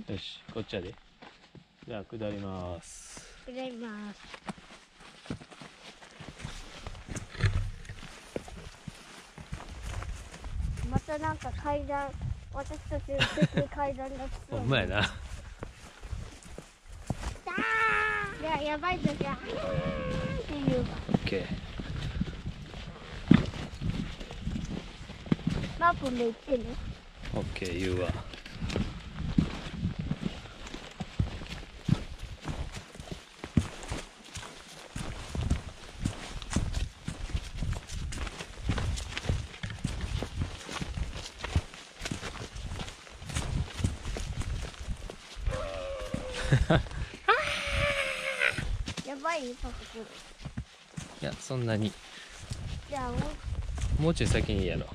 よし、こっちやで。じゃあ下ります。 下ります。またなんか階段、私たちの別に階段が来そう。 ほんまやな。 いや、やばい時はっていう。 オッケー。 マープンで言ってね。 オッケー、言うわ。 やばいパパくん。 いや、そんなに。 じゃあもうちょい先にいいやろ。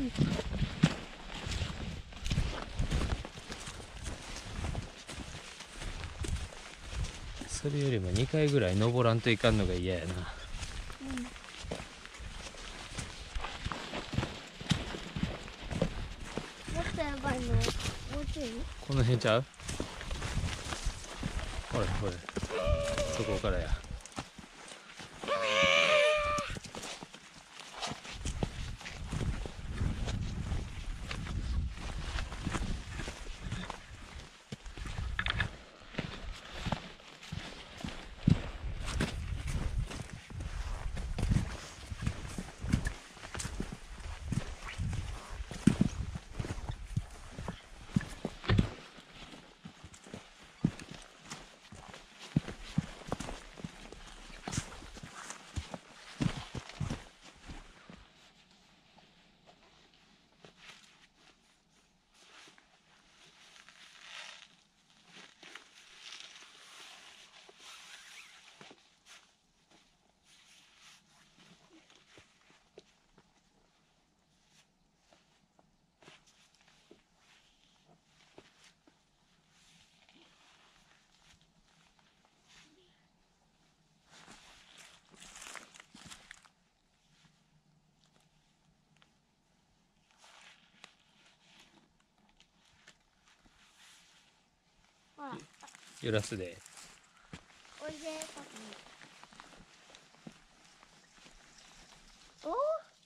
それよりも2回ぐらい登らんといかんのが嫌やな。 もっとやばいの。もうちょい。 この辺ちゃう？ほらほら、そこからや。 ほら。 揺らすで。 おいでパパ。お。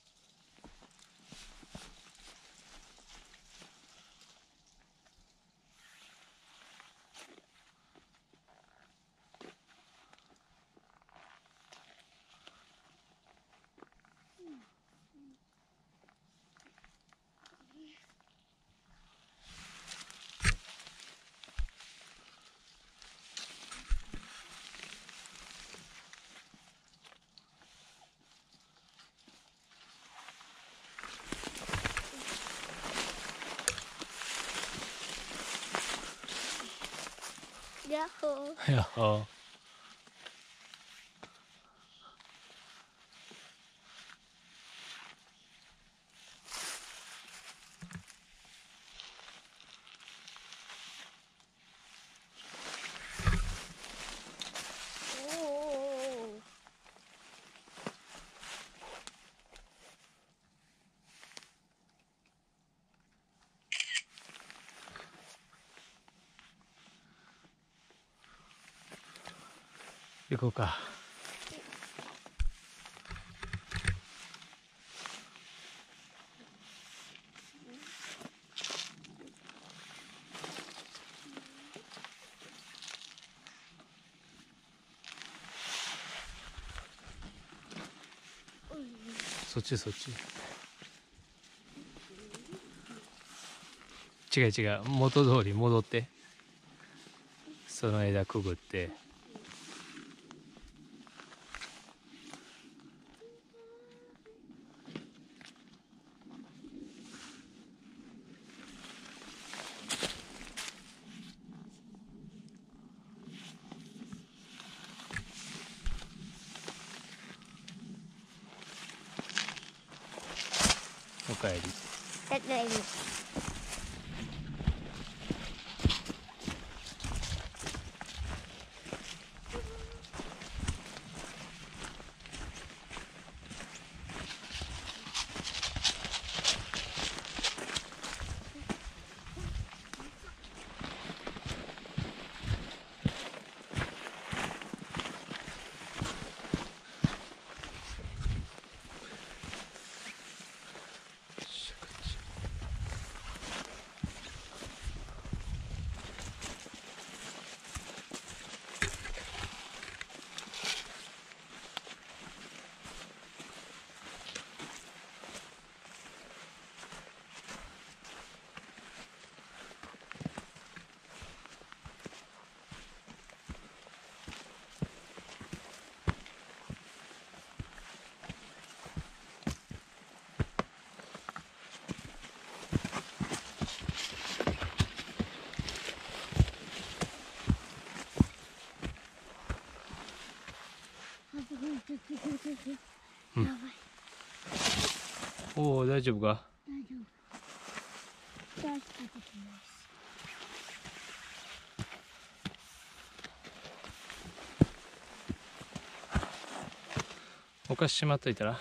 やっほー。 やっほー。行こうか。そっちそっち。違う違う、元通り戻って。その枝くぐって。おかえり。 ただいま。 うんやばい。 おお、大丈夫か？ 大丈夫。大したことないし。 お菓子しまっといたら。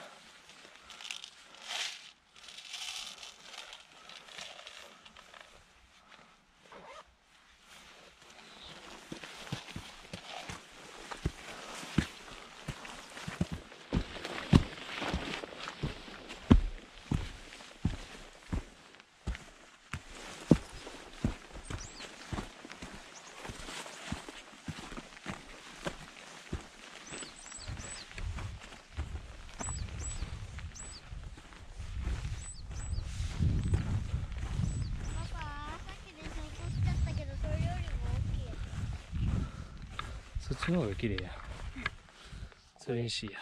パパ、さっきで衝突しちゃったけど、それよりも大きいやそっちの方が綺麗や。それにしいや。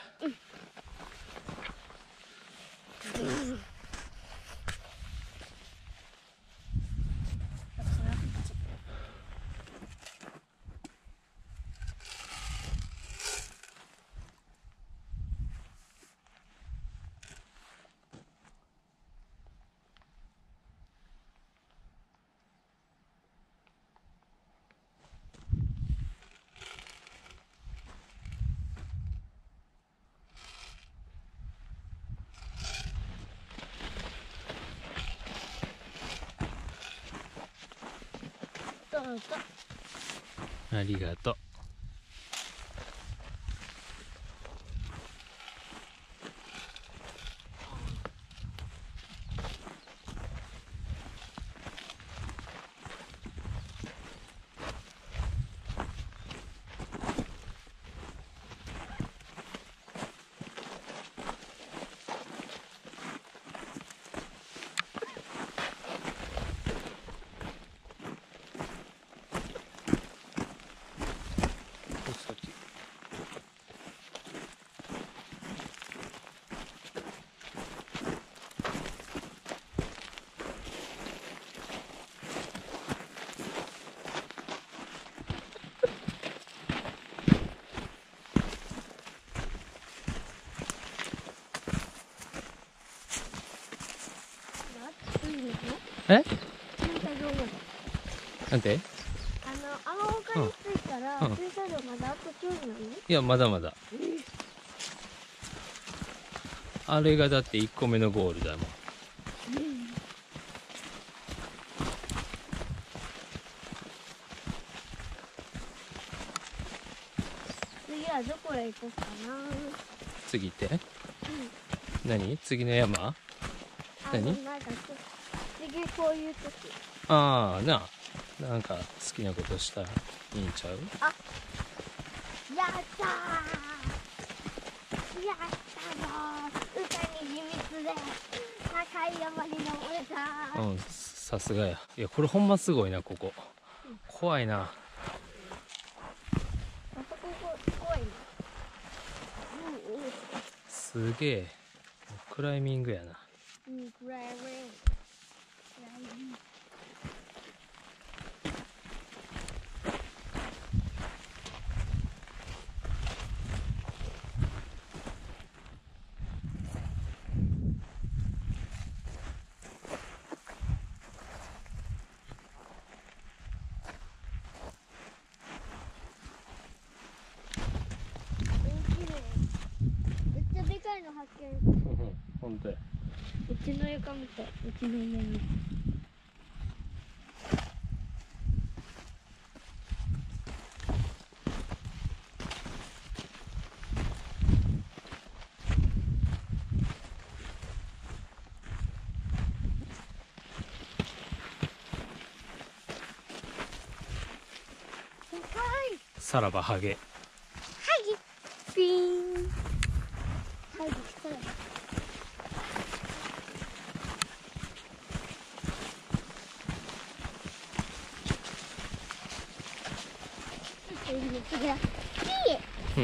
どうぞ。 ありがとう。そっち。え？ なんかどうも。 なんて？ あの丘に着いたら、 うん駐車場まだあとちょいなの？ いや、まだまだ。あれがだって1個目のゴールだもん。 次はどこへ行こうかな。 次って何？次の山？何？ なんか次こういう時。 ああ、なんか好きなことしたらいいんちゃう？ やったー、やったぞー、歌に秘密で高い山に登れたー。 うん、さすがや。いや、これほんますごいな、ここ。怖いな。 あそこ怖いね。 すげえ。クライミングやな。 クライミング。めっちゃでかいの発見。 ほんとや。 うちの床みたい。うちの家みたい。でかい。 さらばハゲ。 はい。ピーン。はい、それ。 うん。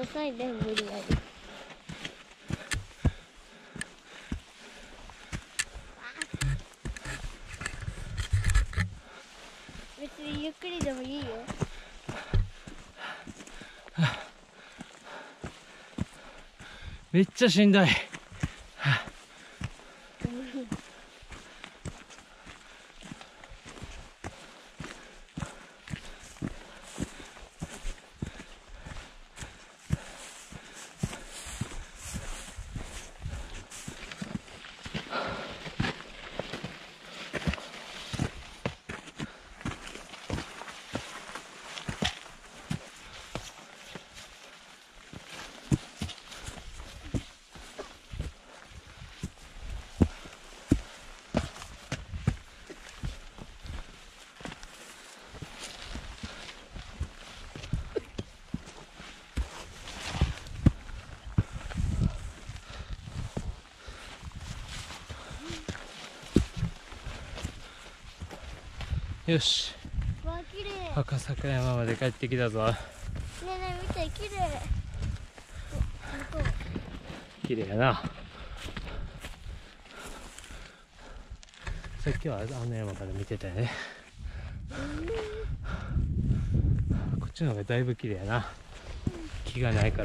なさいね、無理やり。別にゆっくりでもいいよ。 めっちゃしんどい。よし、 わあ、綺麗。 赤坂山まで帰ってきたぞ。 ねえねえ、見て、綺麗。向こう。 綺麗やな。さっきはあの山から見てたよね。こっちの方がだいぶ綺麗やな。木がないから。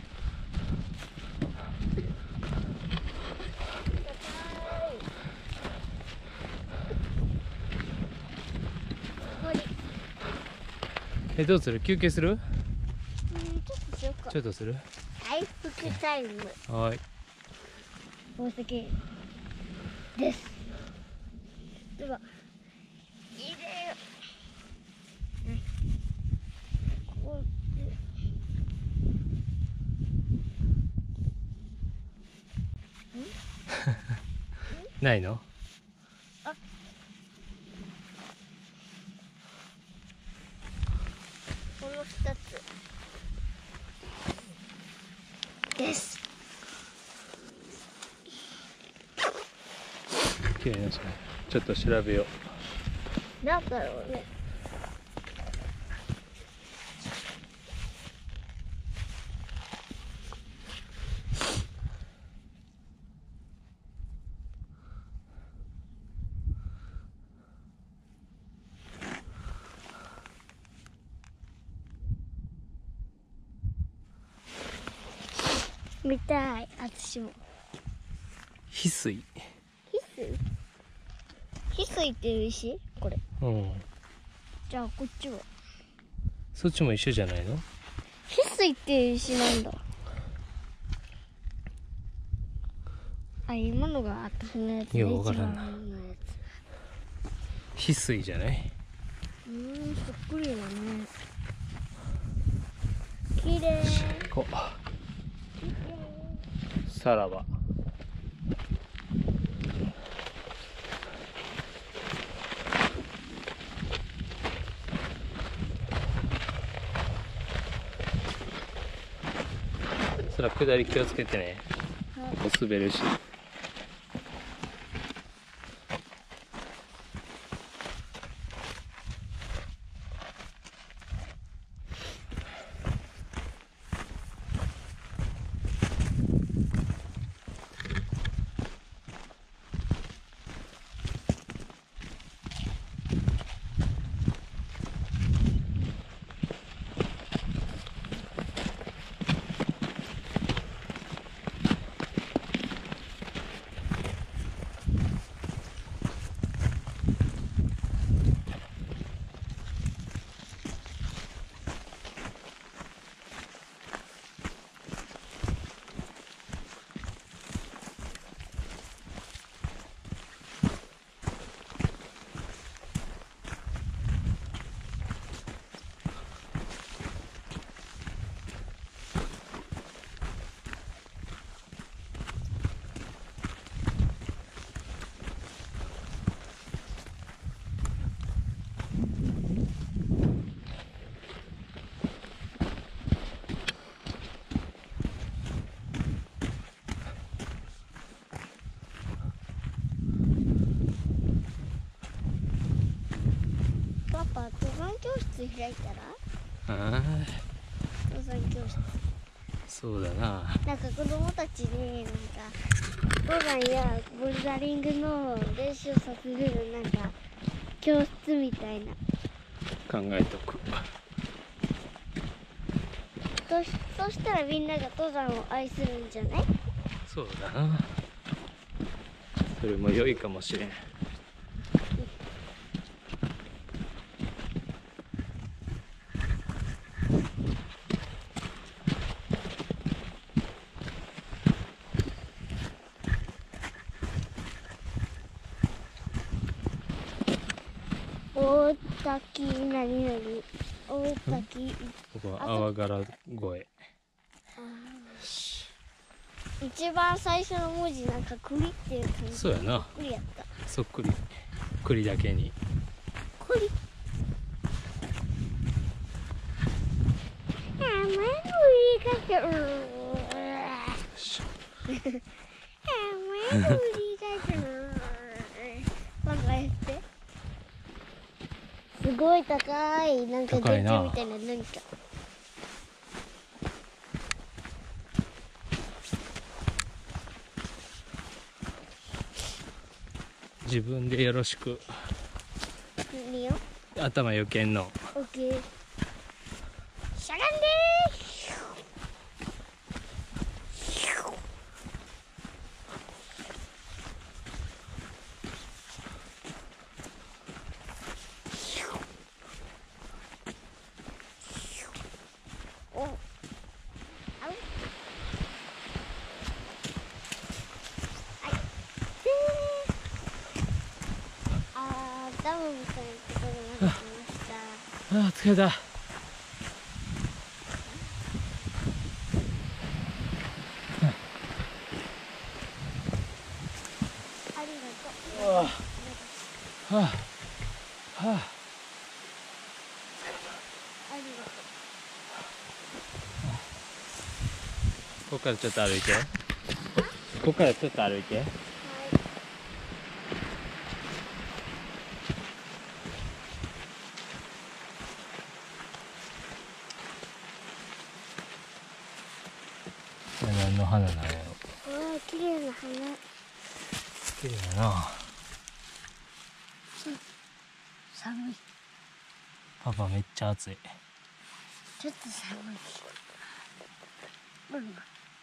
どうする？休憩する？ ちょっとしようか。 ちょっとする？ 回復タイム。 はい。 宝石です。では、入れよ。こうないの？ この2つです。 綺麗なし。ちょっと調べよう。 なんだろうね。見たい、私も。 翡翠。 翡翠っていう石？これ。 うん。 じゃあこっちは。 そっちも一緒じゃないの？ 翡翠っていう石なんだ。あ、今のが私のやつね。 いや、わからんな。 一番上のや翡翠じゃない？ つ。そっくりだね。綺麗。 こう。さらば。そら下り気をつけてね。滑るし。 パパ、登山教室開いたら？ ああ。 登山教室。 そうだな。 なんか子供たちで登山やボルダリングの練習させるなんか教室みたいな。 考えとく。 そしたらみんなが登山を愛するんじゃない？ そうだな。それも良いかもしれん。 大滝何々大滝ここは粟柄越え。 一番最初の文字なんか栗っていう感じ。 そうやな。 栗やった。 そっくり。栗だけに。 栗。甘栗がちゃう。甘栗がちゃう。なんかやって。すごい高い。なんか電柱みたいななんか。 自分でよろしく。 何よ。 頭よけんの。 オッケー。しゃがんでー。お。ダムみたいなところまで来ました。 ああ、疲れた。 ありがとう。 はあ、はあ、 ありがとここからちょっと歩いて。ここからちょっと歩いて。 う。はい。 これ何の花なんやろ。 わあ、綺麗な花。 綺麗だな。 寒い。 パパめっちゃ暑い。 ちょっと寒い。うん。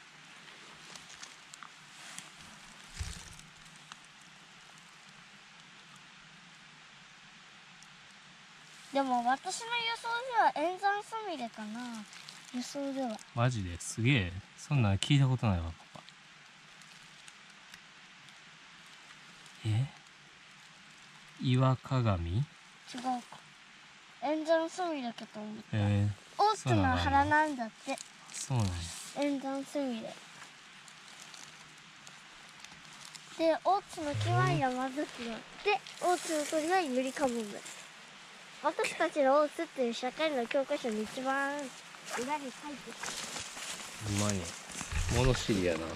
でも私の予想では円山すみれかな。予想では。 マジですげえ。そんなん聞いたことないわ、パパ。岩鏡？ 違うか。円山すみれかと思った。 大大津の花なんだって。 そうなんや。 円山すみれ。で、大津の木は山桜。で、大津の鳥はゆりかもめ。私たちの大津っていう社会の教科書に一番裏に書いてる。 ほんまに。物知りやな。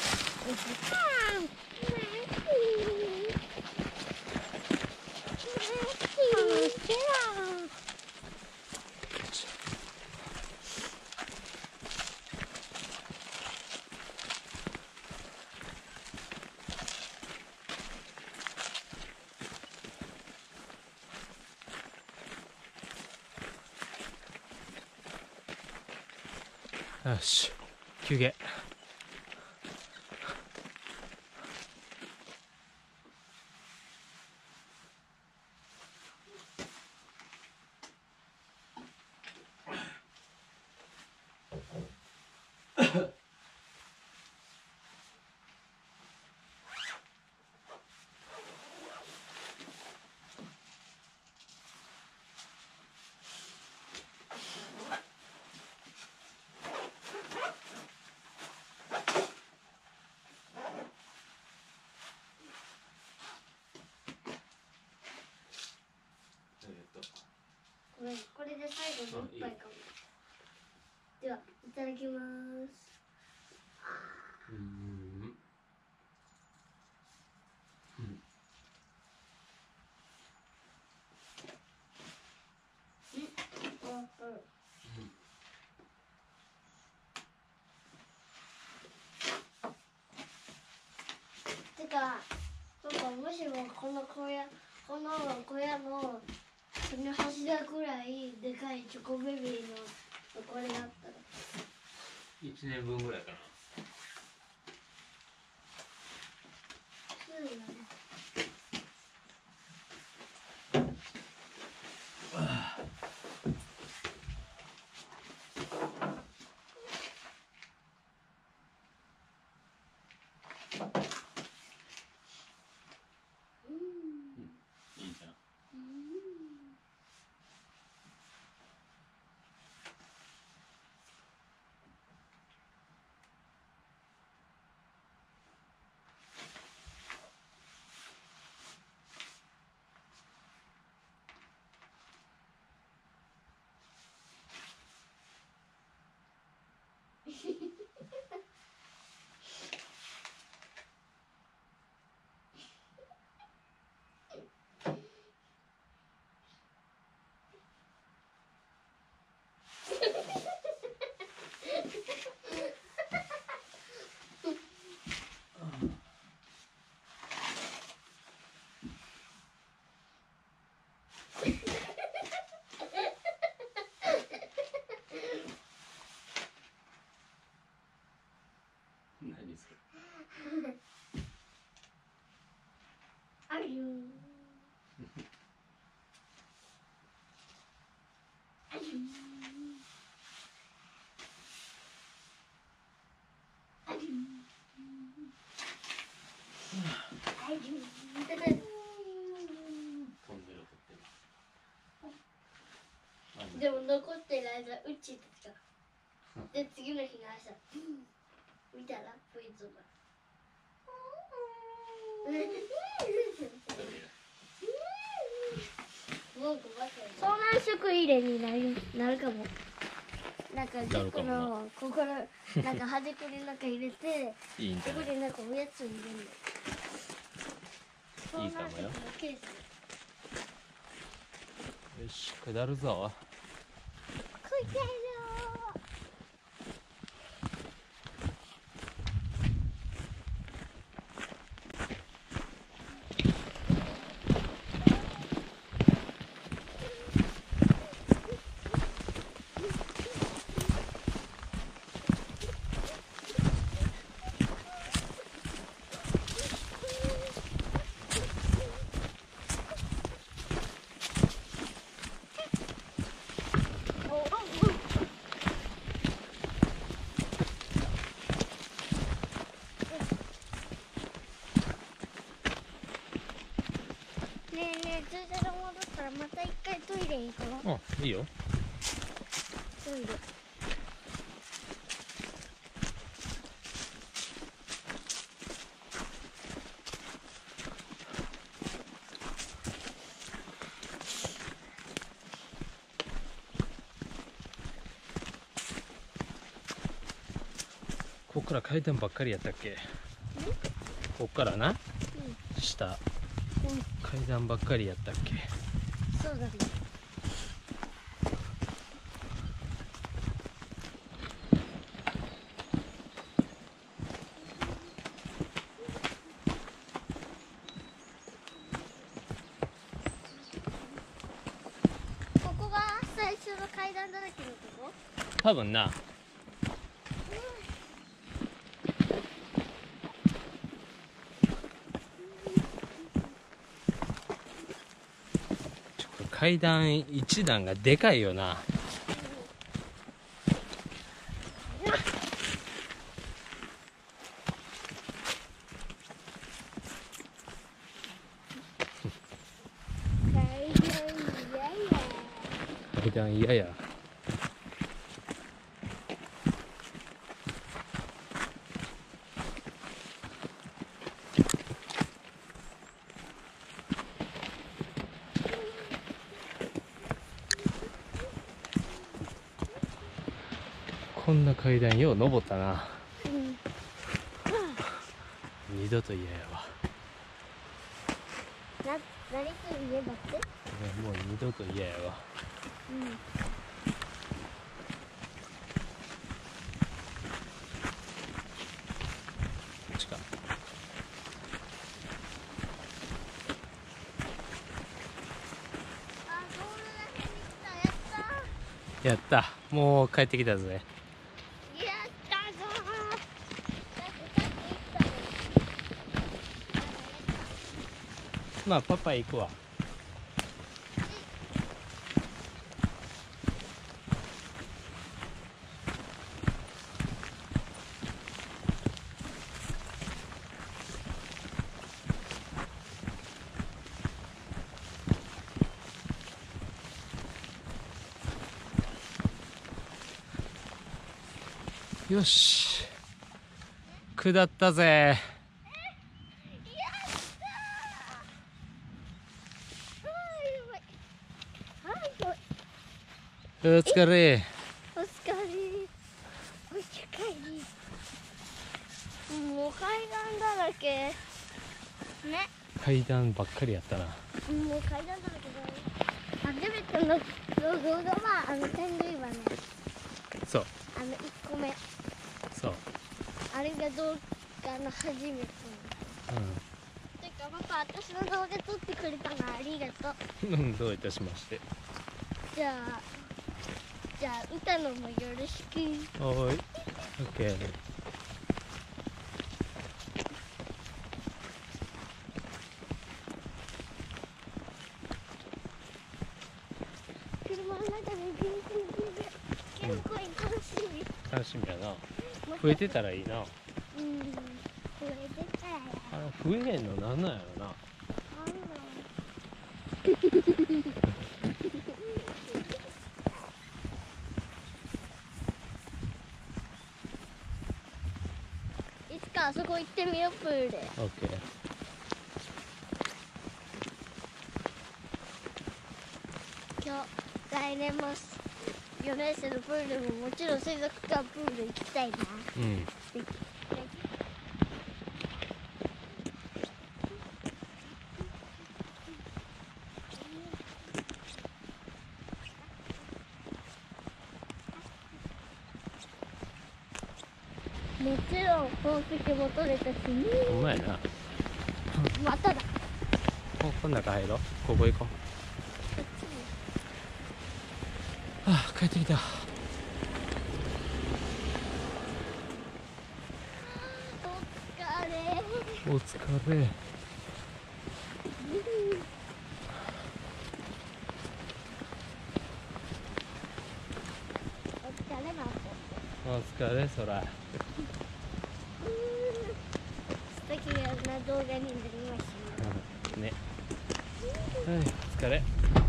よし、休憩。 これで最後の一杯かも。では、いただきます。 の小屋のその柱くらいでかいチョコベビーのこれだったら 1年分ぐらいかな。 そうだね。 いいじゃん。何それ。 あるよ。あるよ。あるよ。あるよ。 トンネル掘ってる。 でも残ってる間うちたで次の日の朝見たらこいつが遭難食入れになるかも。なんか10個のここのなんか端っこになんか入れていいんじゃない。 ここでなんかおやつを入れるの。 いいかもよ。 遭難食のケース。 よし、下るぞ。 食いてるよ。ねえねえ、駐車場戻ったらまた一回トイレ行こう。 あ、いいよ。 トイレ。 こっから階段ばっかりやったっけ。こっからな、下階段ばっかりやったっけ。 そうだね。ここが最初の階段だらけのとこ。 多分な。階段一段がでかいよな。階段嫌や。こんな階段よう登ったな。二度と嫌やわ。 何と言えばって。 もう二度と嫌やわ。こっちか。 やった、もう帰ってきたぜ。 やったぞまあパパ行くわ。よし、下ったぜ。お疲れ。 お疲れ。もう階段だらけね。 階段ばっかりやったな。 もう階段だらけだ。初めての動画は天竜岩ね。 そう。 1個目。 そう。 あれが動画の初めて。てかパパ、私の動画撮ってくれたのありがとう。 どういたしまして。 じゃあ歌のもよろしく。 おーい。オッケー。 車の中で結構楽しみ。 楽しみやな。増えてたらいいな。 増えてたらや。 増えへんのなんなんやろな。 いつかあそこ行ってみよう、プールで。 オッケー。 来年も4年生のプールももちろん水族館プール行きたいな。もちろん宝石も取れたし、 ほんまやな。 まただ。 こん中入ろう。ここ行こう。帰ってきた。お疲れ。お疲れ。お疲れ、そら。 素敵な動画になりましたね。はい、お疲れ。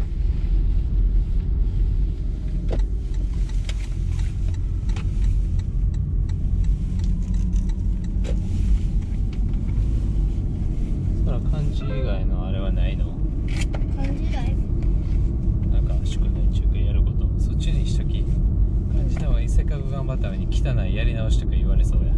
そら漢字以外のあれはないの？ 漢字以外？ なんか宿題中やること、そっちにしとき。漢字の方がせっかく頑張ったのに汚いやり直しとか言われそうや。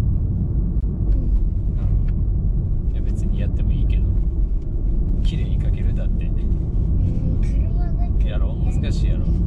いや別にやってもいいけど、綺麗に書けるだって。 車だけやろう、難しいやろ。